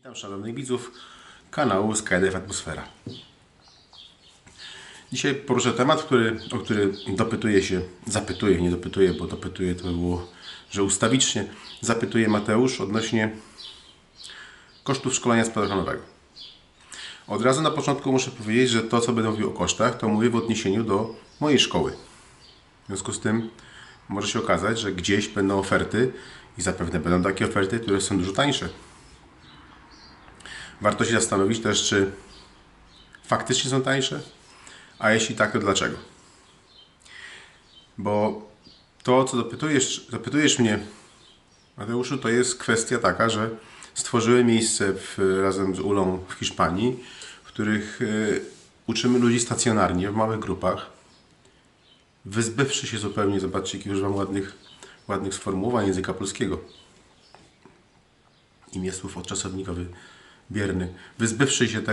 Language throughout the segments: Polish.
Witam szanownych widzów kanału Skydive Atmosfera. Dzisiaj poruszę temat, o który nie dopytuję, bo dopytuję to by było, że ustawicznie zapytuje Mateusz odnośnie kosztów szkolenia spadochroniowego. Od razu na początku muszę powiedzieć, że to, co będę mówił o kosztach, to mówię w odniesieniu do mojej szkoły. W związku z tym może się okazać, że gdzieś będą oferty i zapewne będą takie oferty, które są dużo tańsze. Warto się zastanowić też, czy faktycznie są tańsze, a jeśli tak, to dlaczego? Bo to, co dopytujesz mnie, Mateuszu, to jest kwestia taka, że stworzyłem miejsce razem z Ulą w Hiszpanii, w których uczymy ludzi stacjonarnie, w małych grupach, wyzbywszy się zupełnie, zobaczcie, jaki używam ładnych sformułowań języka polskiego. Imię słów odczasownikowy bierny. Wyzbywszy się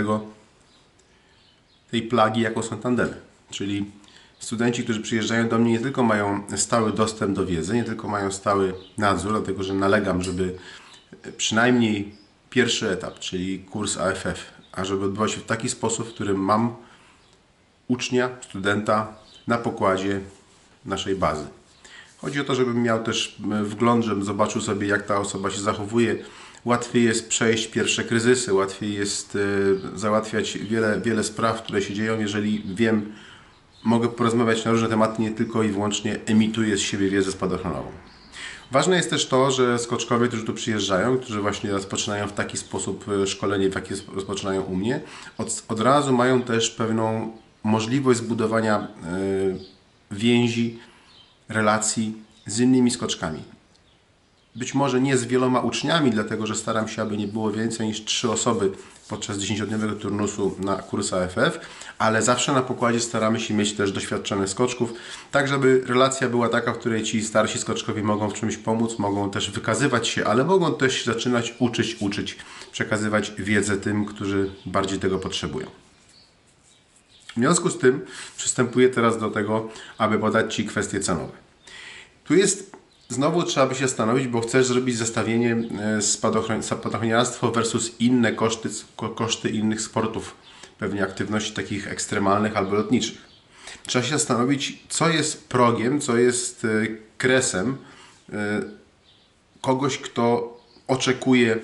tej plagi, jaką są tandemy. Czyli studenci, którzy przyjeżdżają do mnie, nie tylko mają stały dostęp do wiedzy, nie tylko mają stały nadzór, dlatego że nalegam, żeby przynajmniej pierwszy etap, czyli kurs AFF, a żeby odbywał się w taki sposób, w którym mam ucznia, studenta na pokładzie naszej bazy. Chodzi o to, żebym miał też wgląd, żebym zobaczył sobie, jak ta osoba się zachowuje. Łatwiej jest przejść pierwsze kryzysy, łatwiej jest załatwiać wiele spraw, które się dzieją, jeżeli wiem, mogę porozmawiać na różne tematy, nie tylko i wyłącznie emituję z siebie wiedzę spadochronową. Ważne jest też to, że skoczkowie, którzy tu przyjeżdżają, którzy właśnie rozpoczynają w taki sposób szkolenie, w jaki rozpoczynają u mnie, od razu mają też pewną możliwość zbudowania więzi, relacji z innymi skoczkami. Być może nie z wieloma uczniami, dlatego że staram się, aby nie było więcej niż 3 osoby podczas 10-dniowego turnusu na kurs AFF, ale zawsze na pokładzie staramy się mieć też doświadczonych skoczków, tak żeby relacja była taka, w której ci starsi skoczkowie mogą w czymś pomóc, mogą też wykazywać się, ale mogą też zaczynać uczyć, przekazywać wiedzę tym, którzy bardziej tego potrzebują. W związku z tym przystępuję teraz do tego, aby podać Ci kwestie cenowe. Tu jest znowu trzeba by się zastanowić, bo chcesz zrobić zestawienie spadochroniarstwo versus inne koszty innych sportów, pewnie aktywności takich ekstremalnych albo lotniczych. Trzeba się zastanowić, co jest progiem, co jest kresem kogoś, kto oczekuje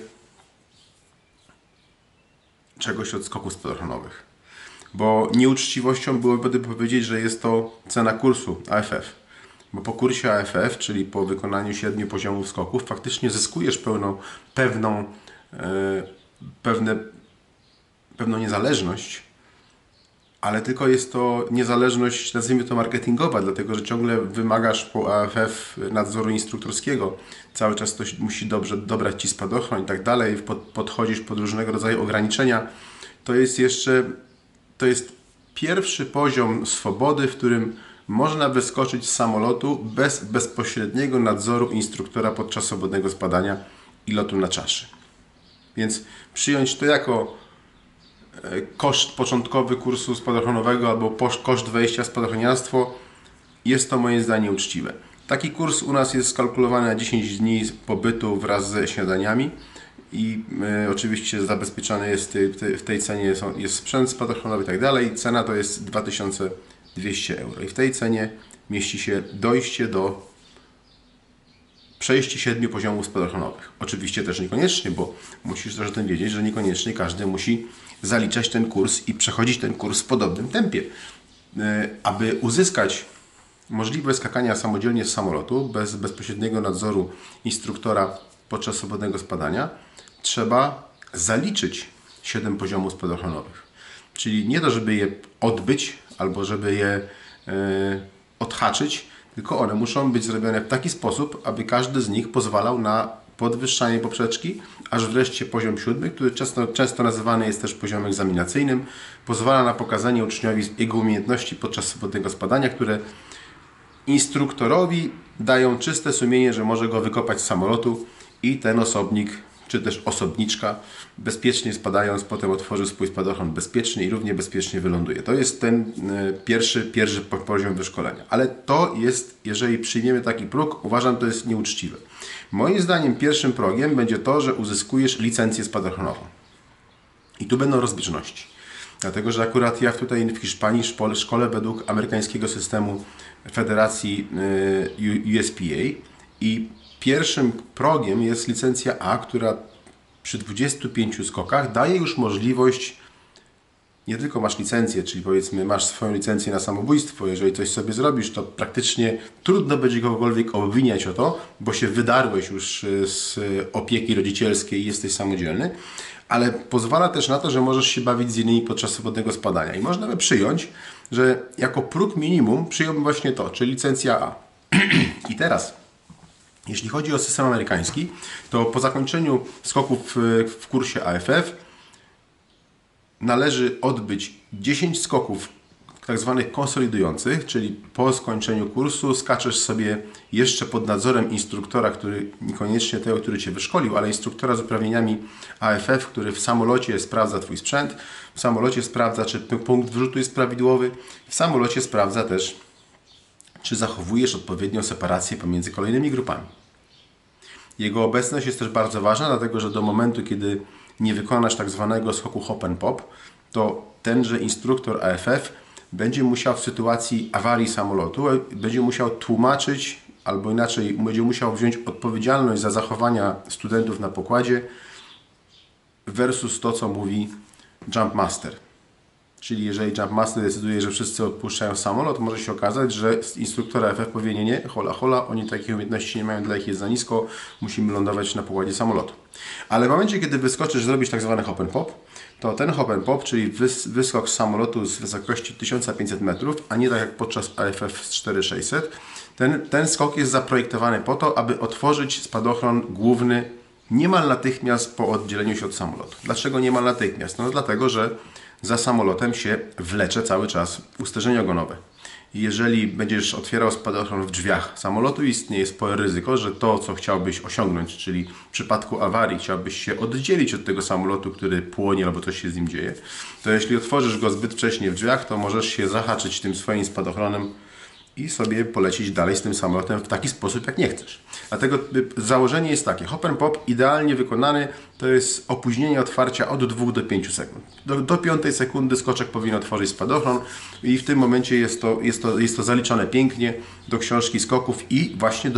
czegoś od skoków spadochronowych. Bo nieuczciwością byłoby powiedzieć, że jest to cena kursu AFF. Bo po kursie AFF, czyli po wykonaniu 7 poziomów skoków, faktycznie zyskujesz pewną niezależność, ale tylko jest to niezależność, nazwijmy to marketingowa, dlatego że ciągle wymagasz po AFF nadzoru instruktorskiego. Cały czas ktoś musi dobrze dobrać Ci spadochron i tak dalej, podchodzisz pod różnego rodzaju ograniczenia. To jest pierwszy poziom swobody, w którym można wyskoczyć z samolotu bez bezpośredniego nadzoru instruktora podczas swobodnego spadania i lotu na czaszy. Więc przyjąć to jako koszt początkowy kursu spadochronowego albo koszt wejścia w spadochroniarstwo jest to moim zdaniem uczciwe. Taki kurs u nas jest skalkulowany na 10 dni pobytu wraz ze śniadaniami i oczywiście zabezpieczony jest w tej cenie jest sprzęt spadochronowy i tak dalej. Cena to jest 2200 euro. I w tej cenie mieści się dojście do przejście 7 poziomów spadochronowych. Oczywiście też niekoniecznie, bo musisz też o tym wiedzieć, że niekoniecznie każdy musi zaliczać ten kurs i przechodzić ten kurs w podobnym tempie. Aby uzyskać możliwość skakania samodzielnie z samolotu, bez bezpośredniego nadzoru instruktora podczas swobodnego spadania, trzeba zaliczyć 7 poziomów spadochronowych. Czyli nie to, żeby je odbyć albo żeby je odhaczyć, tylko one muszą być zrobione w taki sposób, aby każdy z nich pozwalał na podwyższanie poprzeczki, aż wreszcie poziom 7, który często nazywany jest też poziomem egzaminacyjnym, pozwala na pokazanie uczniowi jego umiejętności podczas swobodnego spadania, które instruktorowi dają czyste sumienie, że może go wykopać z samolotu i ten osobnik czy też osobniczka bezpiecznie spadając potem otworzy swój spadochron bezpiecznie i równie bezpiecznie wyląduje. To jest ten pierwszy poziom wyszkolenia. Ale to jest, jeżeli przyjmiemy taki próg, uważam, to jest nieuczciwe. Moim zdaniem pierwszym progiem będzie to, że uzyskujesz licencję spadochronową. I tu będą rozbieżności. Dlatego, że akurat ja tutaj w Hiszpanii szkole według amerykańskiego systemu Federacji USPA i pierwszym progiem jest licencja A, która przy 25 skokach daje już możliwość, nie tylko masz licencję, czyli powiedzmy masz swoją licencję na samobójstwo, jeżeli coś sobie zrobisz, to praktycznie trudno będzie kogokolwiek obwiniać o to, bo się wydarłeś już z opieki rodzicielskiej i jesteś samodzielny, ale pozwala też na to, że możesz się bawić z innymi podczas swobodnego spadania. I można by przyjąć, że jako próg minimum przyjąłbym właśnie to, czyli licencja A. I teraz, jeśli chodzi o system amerykański, to po zakończeniu skoków w kursie AFF należy odbyć 10 skoków tak zwanych konsolidujących, czyli po skończeniu kursu skaczesz sobie jeszcze pod nadzorem instruktora, który niekoniecznie tego, który Cię wyszkolił, ale instruktora z uprawnieniami AFF, który w samolocie sprawdza Twój sprzęt, w samolocie sprawdza, czy punkt wyrzutu jest prawidłowy, w samolocie sprawdza też, czy zachowujesz odpowiednią separację pomiędzy kolejnymi grupami. Jego obecność jest też bardzo ważna, dlatego że do momentu, kiedy nie wykonasz tak zwanego skoku hop and pop, to tenże instruktor AFF będzie musiał w sytuacji awarii samolotu, będzie musiał tłumaczyć, albo inaczej, będzie musiał wziąć odpowiedzialność za zachowania studentów na pokładzie versus to, co mówi Jump Master. Czyli jeżeli Jump Master decyduje, że wszyscy odpuszczają samolot, może się okazać, że instruktor AFF powie nie, hola, oni takich umiejętności nie mają, dla ich jest za nisko, musimy lądować na pokładzie samolotu. Ale w momencie, kiedy wyskoczysz, zrobisz tak zwany hop and pop, to ten hop and pop, czyli wyskok z samolotu z wysokości 1500 metrów, a nie tak jak podczas AFF z 4600, ten skok jest zaprojektowany po to, aby otworzyć spadochron główny niemal natychmiast po oddzieleniu się od samolotu. Dlaczego niemal natychmiast? No dlatego, że za samolotem się wlecze cały czas usterzenie ogonowe. I jeżeli będziesz otwierał spadochron w drzwiach samolotu, istnieje spore ryzyko, że to, co chciałbyś osiągnąć, czyli w przypadku awarii chciałbyś się oddzielić od tego samolotu, który płonie albo coś się z nim dzieje, to jeśli otworzysz go zbyt wcześnie w drzwiach, to możesz się zahaczyć tym swoim spadochronem i sobie polecieć dalej z tym samolotem w taki sposób, jak nie chcesz. Dlatego założenie jest takie. Hop and pop idealnie wykonany to jest opóźnienie otwarcia od 2 do 5 sekund. Do 5 sekundy skoczek powinien otworzyć spadochron i w tym momencie jest to zaliczone pięknie do książki skoków i właśnie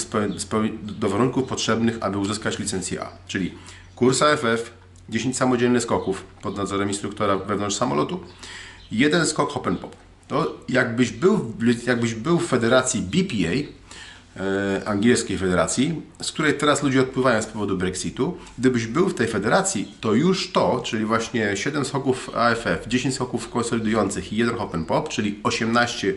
do warunków potrzebnych, aby uzyskać licencję A. Czyli kurs AFF, 10 samodzielnych skoków pod nadzorem instruktora wewnątrz samolotu, 1 skok hop and pop. To jakbyś był w federacji BPA, angielskiej federacji, z której teraz ludzie odpływają z powodu Brexitu. Gdybyś był w tej federacji, to już to, czyli właśnie 7 skoków AFF, 10 skoków konsolidujących i 1 hop and pop, czyli 18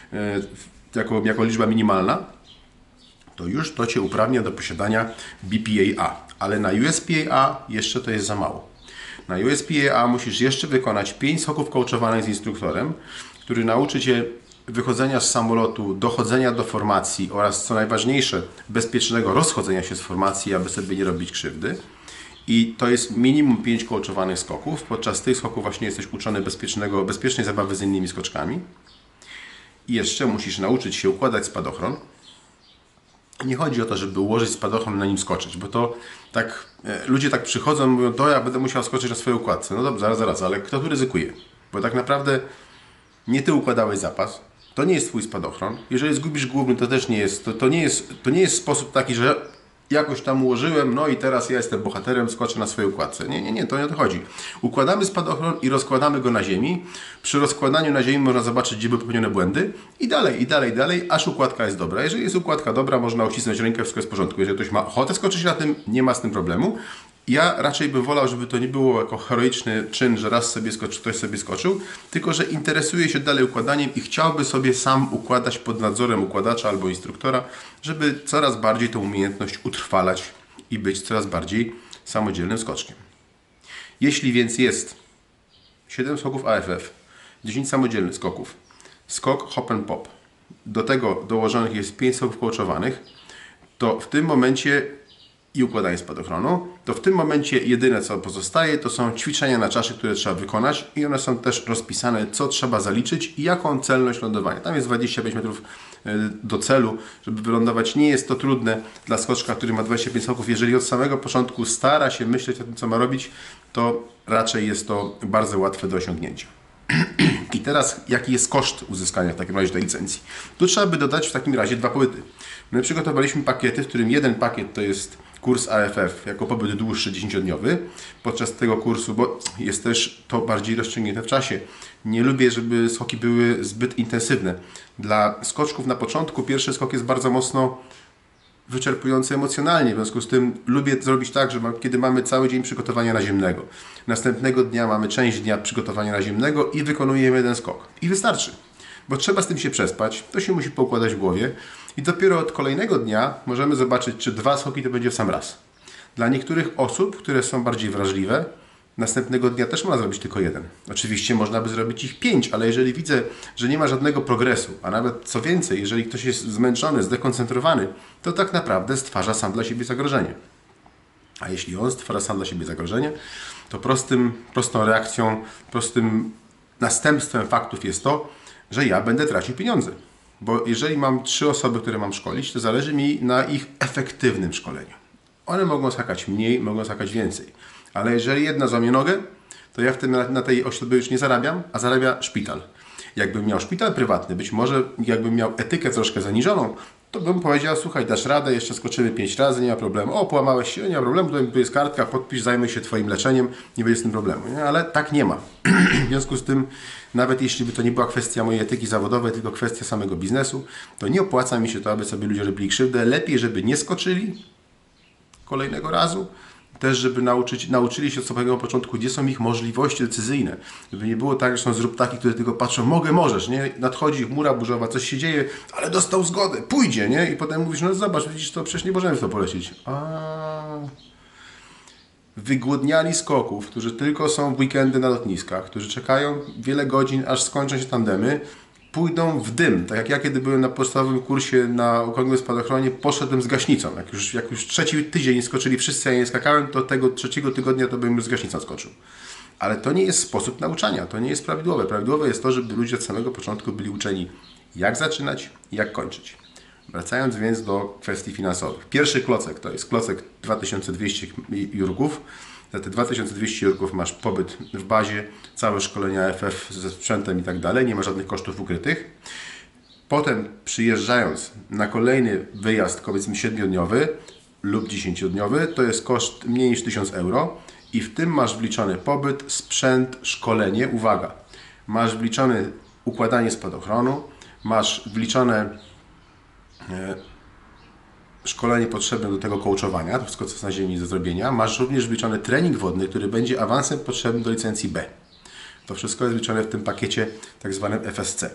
jako liczba minimalna, to już to Cię uprawnia do posiadania BPA-A. Ale na USPA-A jeszcze to jest za mało. Na USPA-A musisz jeszcze wykonać 5 skoków coachowanych z instruktorem, który nauczy Cię wychodzenia z samolotu, dochodzenia do formacji oraz, co najważniejsze, bezpiecznego rozchodzenia się z formacji, aby sobie nie robić krzywdy. I to jest minimum 5 coachowanych skoków. Podczas tych skoków właśnie jesteś uczony bezpiecznej zabawy z innymi skoczkami. I jeszcze musisz nauczyć się układać spadochron. Nie chodzi o to, żeby ułożyć spadochron i na nim skoczyć, bo to tak ludzie tak przychodzą i mówią, to ja będę musiał skoczyć na swojej układce. No dobrze, zaraz, ale kto tu ryzykuje? Bo tak naprawdę nie Ty układałeś zapas, to nie jest Twój spadochron. Jeżeli zgubisz główny, to też nie jest, to nie jest sposób taki, że jakoś tam ułożyłem, no i teraz ja jestem bohaterem, skoczę na swojej układce. Nie, to nie o to chodzi. Układamy spadochron i rozkładamy go na ziemi. Przy rozkładaniu na ziemi można zobaczyć, gdzie były popełnione błędy i dalej, aż układka jest dobra. Jeżeli jest układka dobra, można uścisnąć rękę, wszystko jest w porządku. Jeżeli ktoś ma ochotę skoczyć na tym, nie ma z tym problemu. Ja raczej bym wolał, żeby to nie było jako heroiczny czyn, że raz sobie skoczył, ktoś sobie skoczył, tylko że interesuje się dalej układaniem i chciałby sobie sam układać pod nadzorem układacza albo instruktora, żeby coraz bardziej tą umiejętność utrwalać i być coraz bardziej samodzielnym skoczkiem. Jeśli więc jest 7 skoków AFF, 10 samodzielnych skoków, skok hop and pop, do tego dołożonych jest 5 skoków coachowanych, to w tym momencie i układanie spadochronu, to w tym momencie jedyne co pozostaje to są ćwiczenia na czaszy, które trzeba wykonać i one są też rozpisane, co trzeba zaliczyć i jaką celność lądowania. Tam jest 25 metrów do celu, żeby wylądować. Nie jest to trudne dla skoczka, który ma 25 skoków. Jeżeli od samego początku stara się myśleć o tym, co ma robić, to raczej jest to bardzo łatwe do osiągnięcia. I teraz jaki jest koszt uzyskania w takim razie tej licencji? Tu trzeba by dodać w takim razie 2 pobyty. My przygotowaliśmy pakiety, w którym jeden pakiet to jest kurs AFF jako pobyt dłuższy 10-dniowy. Podczas tego kursu, bo jest też to bardziej rozciągnięte w czasie. Nie lubię, żeby skoki były zbyt intensywne. Dla skoczków na początku pierwszy skok jest bardzo mocno wyczerpujący emocjonalnie. W związku z tym lubię zrobić tak, że kiedy mamy cały dzień przygotowania naziemnego, następnego dnia mamy część dnia przygotowania naziemnego i wykonujemy jeden skok. I wystarczy. Bo trzeba z tym się przespać, to się musi poukładać w głowie i dopiero od kolejnego dnia możemy zobaczyć, czy 2 skoki to będzie w sam raz. Dla niektórych osób, które są bardziej wrażliwe, następnego dnia też można zrobić tylko jeden. Oczywiście można by zrobić ich 5, ale jeżeli widzę, że nie ma żadnego progresu, a nawet co więcej, jeżeli ktoś jest zmęczony, zdekoncentrowany, to tak naprawdę stwarza sam dla siebie zagrożenie. A jeśli on stwarza sam dla siebie zagrożenie, to prostą reakcją, prostym następstwem faktów jest to, że ja będę tracił pieniądze. Bo jeżeli mam 3 osoby, które mam szkolić, to zależy mi na ich efektywnym szkoleniu. One mogą skakać mniej, mogą skakać więcej. Ale jeżeli jedna złamie nogę, to ja wtedy na tej osobie już nie zarabiam, a zarabia szpital. Jakbym miał szpital prywatny, być może jakbym miał etykę troszkę zaniżoną, to bym powiedział, słuchaj, dasz radę, jeszcze skoczymy 5 razy, nie ma problemu. O, połamałeś się, nie ma problemu, tu jest kartka, podpisz, zajmę się Twoim leczeniem, nie będzie z tym problemu. Nie? Ale tak nie ma. W związku z tym, nawet jeśli by to nie była kwestia mojej etyki zawodowej, tylko kwestia samego biznesu, to nie opłaca mi się to, aby sobie ludzie robili krzywdę. Lepiej, żeby nie skoczyli kolejnego razu, też żeby nauczyli się od samego początku, gdzie są ich możliwości decyzyjne. Żeby nie było tak, że są zrób taki, które tylko patrzą, możesz, nie? Nadchodzi chmura burzowa, coś się dzieje, ale dostał zgodę, pójdzie, nie? I potem mówisz, no zobacz, widzisz to, przecież nie możemy w to polecieć. Wygłodniali skoków, którzy tylko są w weekendy na lotniskach, którzy czekają wiele godzin, aż skończą się tandemy, pójdą w dym. Tak jak ja, kiedy byłem na podstawowym kursie na okrągłym spadochronie, poszedłem z gaśnicą. Jak już 3. tydzień skoczyli wszyscy, a ja nie skakałem, to tego 3. tygodnia to bym już z gaśnicą skoczył. Ale to nie jest sposób nauczania, to nie jest prawidłowe. Prawidłowe jest to, żeby ludzie od samego początku byli uczeni, jak zaczynać i jak kończyć. Wracając więc do kwestii finansowych. Pierwszy klocek to jest klocek 2200 jurków. Za te 2200 jurków masz pobyt w bazie, całe szkolenia AFF ze sprzętem i tak dalej, nie ma żadnych kosztów ukrytych. Potem przyjeżdżając na kolejny wyjazd, powiedzmy 7-dniowy lub 10-dniowy, to jest koszt mniej niż 1000 euro i w tym masz wliczony pobyt, sprzęt, szkolenie. Uwaga, masz wliczone układanie spadochronu, masz wliczone szkolenie potrzebne do tego coachowania, to wszystko co jest na ziemi do zrobienia. Masz również wliczony trening wodny, który będzie awansem potrzebnym do licencji B. To wszystko jest wliczone w tym pakiecie tak zwanym FSC.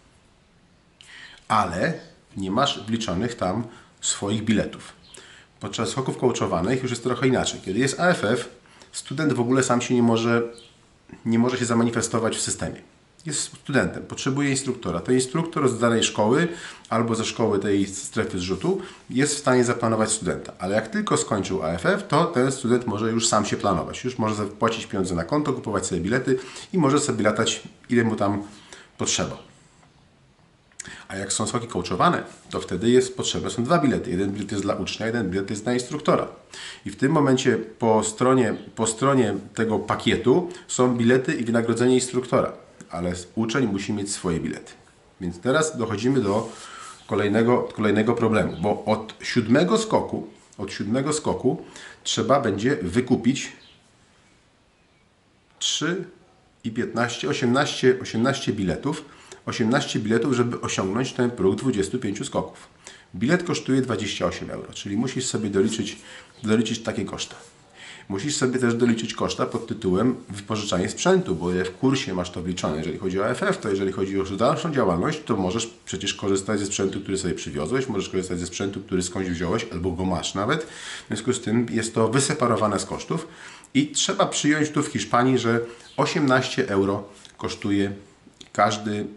Ale nie masz wliczonych tam swoich biletów. Podczas skoków coachowanych już jest trochę inaczej. Kiedy jest AFF, student w ogóle sam się nie może się zamanifestować w systemie. Jest studentem, potrzebuje instruktora. To instruktor z danej szkoły albo ze szkoły tej strefy zrzutu jest w stanie zaplanować studenta. Ale jak tylko skończył AFF, to ten student może już sam się planować. Już może zapłacić pieniądze na konto, kupować sobie bilety i może sobie latać ile mu tam potrzeba. A jak są skoki coachowane, to wtedy potrzebne są 2 bilety. Jeden bilet jest dla ucznia, jeden bilet jest dla instruktora. I w tym momencie po stronie tego pakietu są bilety i wynagrodzenie instruktora. Ale uczeń musi mieć swoje bilety. Więc teraz dochodzimy do kolejnego problemu, bo od 7 skoku trzeba będzie wykupić 3 i 15, 18 biletów. 18 biletów, żeby osiągnąć ten próg 25 skoków. Bilet kosztuje 28 euro, czyli musisz sobie doliczyć takie koszta. Musisz sobie też doliczyć koszta pod tytułem wypożyczanie sprzętu, bo w kursie masz to wliczone. Jeżeli chodzi o AFF, to jeżeli chodzi o dalszą działalność, to możesz przecież korzystać ze sprzętu, który sobie przywiozłeś, możesz korzystać ze sprzętu, który skądś wziąłeś, albo go masz nawet. W związku z tym jest to wyseparowane z kosztów i trzeba przyjąć tu w Hiszpanii, że 18 euro kosztuje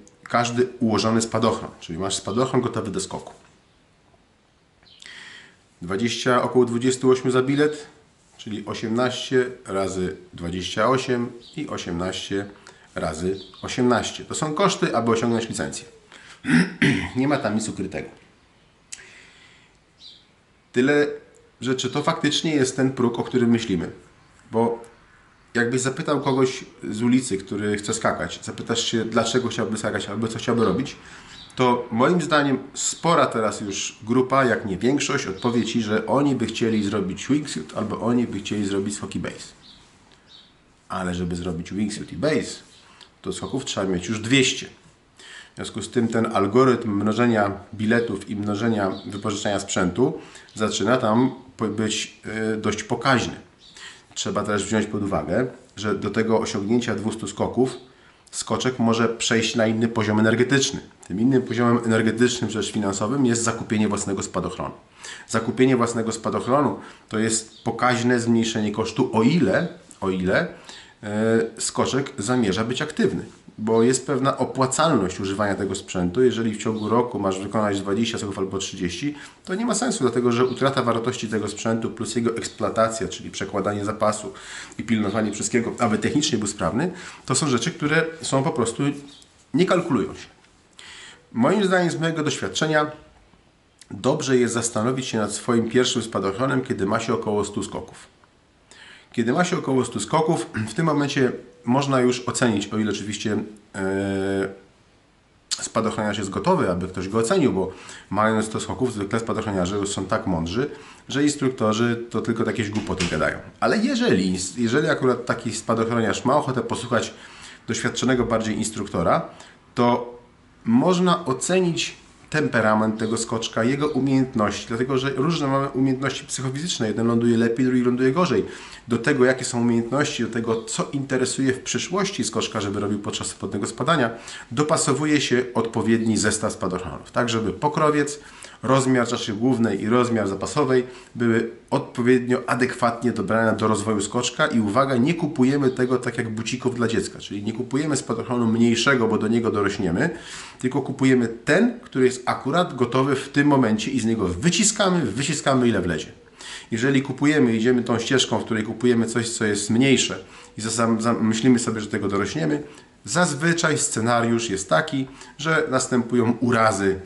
każdy ułożony spadochron, czyli masz spadochron gotowy do skoku. około 28 za bilet, czyli 18 razy 28 i 18 razy 18. To są koszty, aby osiągnąć licencję. Nie ma tam nic ukrytego. Tyle, że czy to faktycznie jest ten próg, o którym myślimy. Bo jakbyś zapytał kogoś z ulicy, który chce skakać, zapytasz się, dlaczego chciałby skakać albo co chciałby robić, to moim zdaniem spora teraz już grupa, jak nie większość, odpowie Ci, że oni by chcieli zrobić wingsuit albo oni by chcieli zrobić skok i base. Ale żeby zrobić wingsuit i base, to skoków trzeba mieć już 200. W związku z tym ten algorytm mnożenia biletów i mnożenia wypożyczania sprzętu zaczyna tam być dość pokaźny. Trzeba też wziąć pod uwagę, że do tego osiągnięcia 200 skoków skoczek może przejść na inny poziom energetyczny. Tym innym poziomem energetycznym, rzecz finansowym, jest zakupienie własnego spadochronu. Zakupienie własnego spadochronu to jest pokaźne zmniejszenie kosztu, o ile skoczek zamierza być aktywny. Bo jest pewna opłacalność używania tego sprzętu. Jeżeli w ciągu roku masz wykonać 20 skoków albo 30, to nie ma sensu, dlatego że utrata wartości tego sprzętu plus jego eksploatacja, czyli przekładanie zapasu i pilnowanie wszystkiego, aby technicznie był sprawny, to są rzeczy, które są po prostu, nie kalkulują się. Moim zdaniem, z mojego doświadczenia, dobrze jest zastanowić się nad swoim pierwszym spadochronem, kiedy ma się około 100 skoków. Kiedy ma się około 100 skoków, w tym momencie można już ocenić, o ile oczywiście spadochroniarz jest gotowy, aby ktoś go ocenił, bo mając 100 skoków, zwykle spadochroniarze już są tak mądrzy, że instruktorzy to tylko jakieś głupoty gadają. Ale jeżeli akurat taki spadochroniarz ma ochotę posłuchać doświadczonego bardziej instruktora, to można ocenić temperament tego skoczka, jego umiejętności, dlatego że różne mamy umiejętności psychofizyczne. Jeden ląduje lepiej, drugi ląduje gorzej. Do tego, jakie są umiejętności, do tego, co interesuje w przyszłości skoczka, żeby robił podczas swobodnego spadania, dopasowuje się odpowiedni zestaw spadochronów. Tak, żeby pokrowiec, rozmiar czaszy głównej i rozmiar zapasowej były odpowiednio, adekwatnie dobrane do rozwoju skoczka i uwaga, nie kupujemy tego tak jak bucików dla dziecka, czyli nie kupujemy spadochronu mniejszego, bo do niego dorośniemy, tylko kupujemy ten, który jest akurat gotowy w tym momencie i z niego wyciskamy ile wlezie. Jeżeli idziemy tą ścieżką, w której kupujemy coś, co jest mniejsze i myślimy sobie, że tego dorośniemy, zazwyczaj scenariusz jest taki, że następują urazy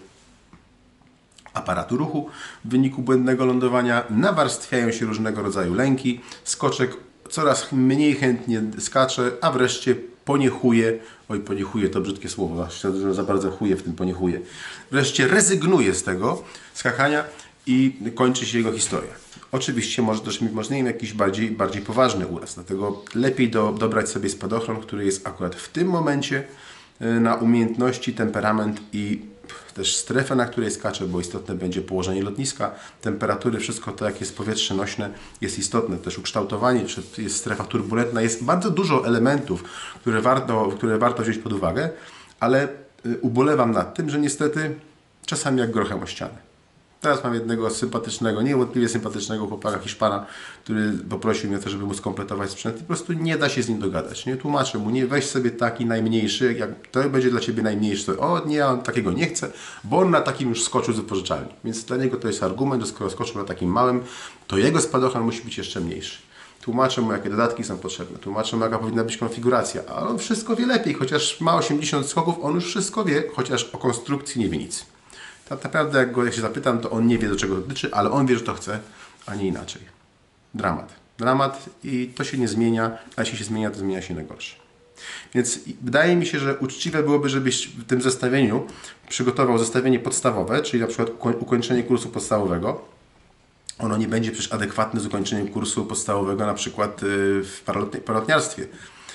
aparatu ruchu w wyniku błędnego lądowania, nawarstwiają się różnego rodzaju lęki, skoczek coraz mniej chętnie skacze, a wreszcie poniechuje, poniechuje to brzydkie słowo, za bardzo chuje w tym poniechuje, wreszcie rezygnuje z tego skakania i kończy się jego historia. Oczywiście może też mieć jakiś bardziej poważny uraz, dlatego lepiej dobrać sobie spadochron, który jest akurat w tym momencie na umiejętności, temperament i też strefę, na której skacze, bo istotne będzie położenie lotniska, temperatury, wszystko to, jak jest powietrze nośne, jest istotne. Też ukształtowanie, czy jest strefa turbulentna. Jest bardzo dużo elementów, które warto wziąć pod uwagę, ale ubolewam nad tym, że niestety czasami jak grochem o ścianę. Teraz mam jednego sympatycznego, niewątpliwie sympatycznego chłopaka Hiszpana, który poprosił mnie też, żeby mu skompletować sprzęt i po prostu nie da się z nim dogadać. Nie tłumaczę mu, nie weź sobie taki najmniejszy, jak to będzie dla Ciebie najmniejszy, to nie, on takiego nie chce, bo on na takim już skoczył z wypożyczalni. Więc dla niego to jest argument, że skoro skoczył na takim małym, to jego spadochron musi być jeszcze mniejszy. Tłumaczę mu, jakie dodatki są potrzebne, tłumaczę mu, jaka powinna być konfiguracja, a on wszystko wie lepiej, chociaż ma 80 skoków, on już wszystko wie, chociaż o konstrukcji nie wie nic. Tak naprawdę, jak się zapytam, to on nie wie, do czego dotyczy, ale on wie, że to chce, a nie inaczej. Dramat. Dramat i to się nie zmienia, a jeśli się zmienia, to zmienia się na gorsze. Więc wydaje mi się, że uczciwe byłoby, żebyś w tym zestawieniu przygotował zestawienie podstawowe, czyli na przykład ukończenie kursu podstawowego. Ono nie będzie przecież adekwatne z ukończeniem kursu podstawowego na przykład w paralotniarstwie.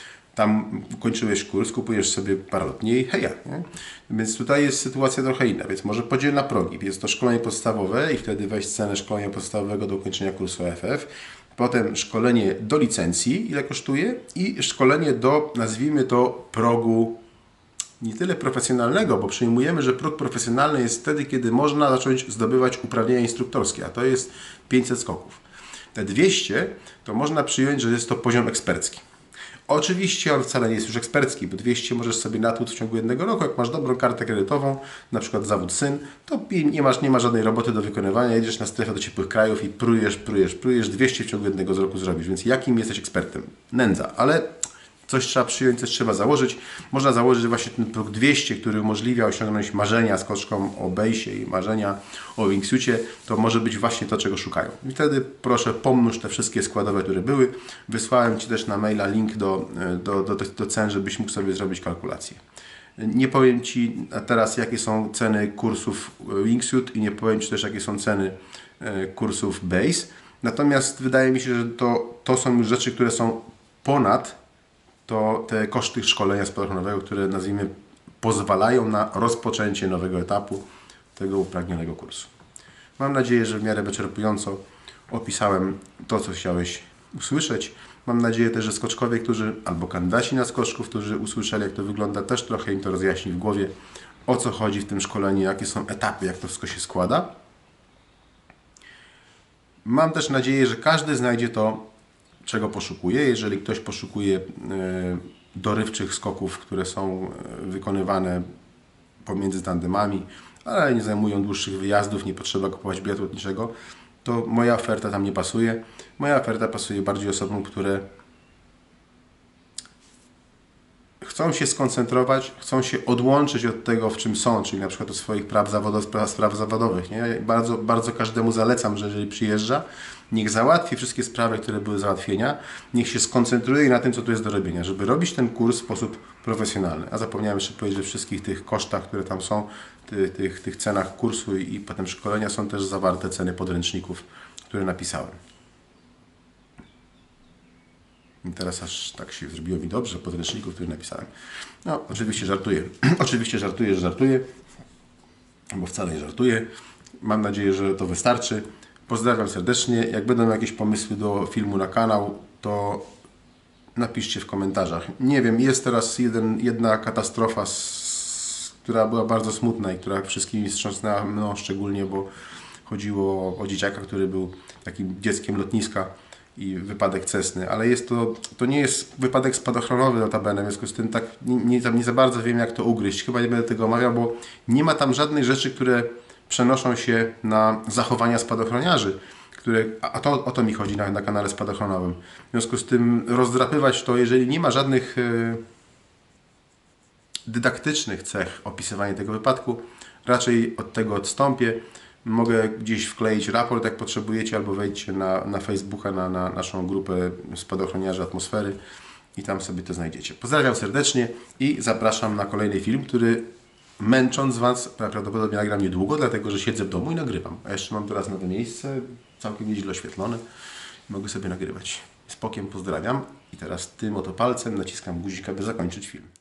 Tam ukończyłeś kurs, kupujesz sobie paralotnię i heja. Nie? Więc tutaj jest sytuacja trochę inna, więc może podziel na progi. Jest to szkolenie podstawowe i wtedy weź cenę szkolenia podstawowego do ukończenia kursu AFF. Potem szkolenie do licencji, ile kosztuje, i szkolenie do, nazwijmy to, progu nie tyle profesjonalnego, bo przyjmujemy, że próg profesjonalny jest wtedy, kiedy można zacząć zdobywać uprawnienia instruktorskie, a to jest 500 skoków. Te 200 to można przyjąć, że jest to poziom ekspercki. Oczywiście on wcale nie jest już ekspercki, bo 200 możesz sobie natłuc w ciągu jednego roku. Jak masz dobrą kartę kredytową, na przykład zawód syn, to nie ma żadnej roboty do wykonywania, jedziesz na strefę do ciepłych krajów i prujesz, 200 w ciągu jednego roku zrobisz. Więc jakim jesteś ekspertem? Nędza, ale coś trzeba przyjąć, coś trzeba założyć. Można założyć właśnie ten próg 200, który umożliwia osiągnąć marzenia z koczką o bejsie i marzenia o wingsuitie. To może być właśnie to, czego szukają. I wtedy proszę pomnóż te wszystkie składowe, które były. Wysłałem Ci też na maila link do cen, żebyś mógł sobie zrobić kalkulację. Nie powiem Ci teraz, jakie są ceny kursów wingsuit i nie powiem Ci też, jakie są ceny kursów base. Natomiast wydaje mi się, że to są już rzeczy, które są ponad to te koszty szkolenia spadochronowego, które nazwijmy pozwalają na rozpoczęcie nowego etapu tego upragnionego kursu. Mam nadzieję, że w miarę wyczerpująco opisałem to, co chciałeś usłyszeć. Mam nadzieję też, że skoczkowie, albo kandydaci na skoczków, którzy usłyszeli, jak to wygląda, też trochę im to rozjaśni w głowie, o co chodzi w tym szkoleniu, jakie są etapy, jak to wszystko się składa. Mam też nadzieję, że każdy znajdzie to, czego poszukuje. Jeżeli ktoś poszukuje dorywczych skoków, które są wykonywane pomiędzy tandemami, ale nie zajmują dłuższych wyjazdów, nie potrzeba kupować biletu lotniczego, to moja oferta tam nie pasuje. Moja oferta pasuje bardziej osobom, które chcą się skoncentrować, chcą się odłączyć od tego, w czym są, czyli na przykład od swoich spraw zawodowych. Nie? Bardzo, bardzo każdemu zalecam, że jeżeli przyjeżdża, niech załatwi wszystkie sprawy, które były załatwienia, niech się skoncentruje na tym, co tu jest do robienia, żeby robić ten kurs w sposób profesjonalny. A zapomniałem jeszcze powiedzieć, że wszystkich tych kosztach, które tam są, tych cenach kursu i potem szkolenia są też zawarte ceny podręczników, które napisałem. I teraz aż tak się zrobiło mi dobrze, podręczników, które napisałem. No, oczywiście żartuję. Oczywiście żartuję, że żartuję, bo wcale nie żartuję. Mam nadzieję, że to wystarczy. Pozdrawiam serdecznie. Jak będą jakieś pomysły do filmu na kanał, to napiszcie w komentarzach. Nie wiem, jest teraz jedna katastrofa, która była bardzo smutna i która wszystkimi wstrząsnęła mną szczególnie, bo chodziło o dzieciaka, który był takim dzieckiem lotniska i wypadek Cessny, ale to nie jest wypadek spadochronowy notabene, w związku z tym tak nie za bardzo wiem, jak to ugryźć. Chyba nie będę tego omawiał, bo nie ma tam żadnych rzeczy, które przenoszą się na zachowania spadochroniarzy, o to mi chodzi na kanale spadochronowym. W związku z tym rozdrapywać to, jeżeli nie ma żadnych dydaktycznych cech opisywania tego wypadku, raczej od tego odstąpię. Mogę gdzieś wkleić raport, jak potrzebujecie, albo wejdźcie na Facebooka, na naszą grupę spadochroniarzy atmosfery i tam sobie to znajdziecie. Pozdrawiam serdecznie i zapraszam na kolejny film, który męcząc Was prawdopodobnie nagram niedługo, dlatego że siedzę w domu i nagrywam. A jeszcze mam teraz nowe miejsce, całkiem nieźle oświetlone. Mogę sobie nagrywać. Z pokiem pozdrawiam i teraz tym oto palcem naciskam guzika, by zakończyć film.